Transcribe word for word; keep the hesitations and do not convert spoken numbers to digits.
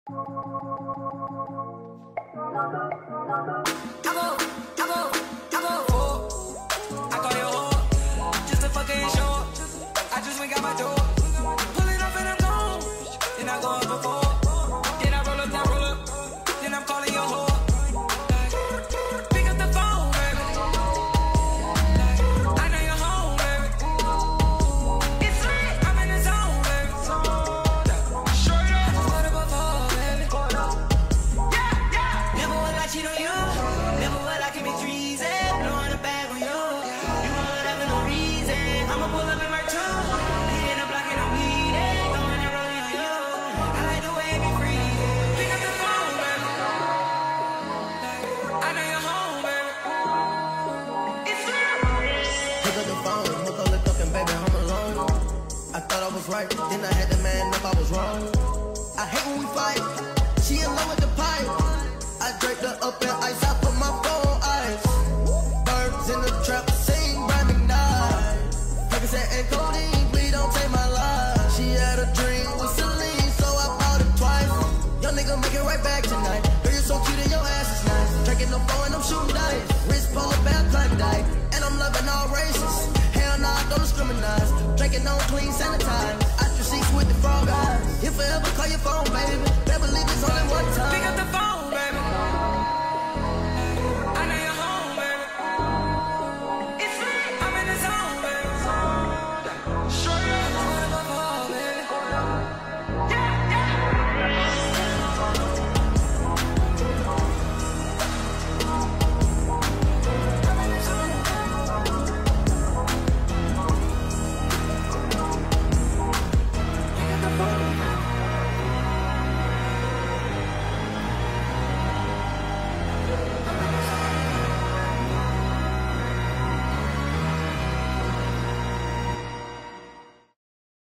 Right, then I had to man up, I was wrong. I hate when we fight. She in love with the pipe. I draped her up in ice, I put my phone ice. Birds in the trap, sing by McKnight. Percocet and codeine, please don't take my life. She had a dream with Celine, so I bought it twice. Young nigga make it right back tonight. Girl, you're so cute and your ass is nice. Drinking the phone and I'm shooting dice. Wrist polar bear, climb dice. And I'm loving all races. Hell nah, don't discriminate. Drinking on clean, sanitize. I just see with the frog eyes. If I ever call your phone back,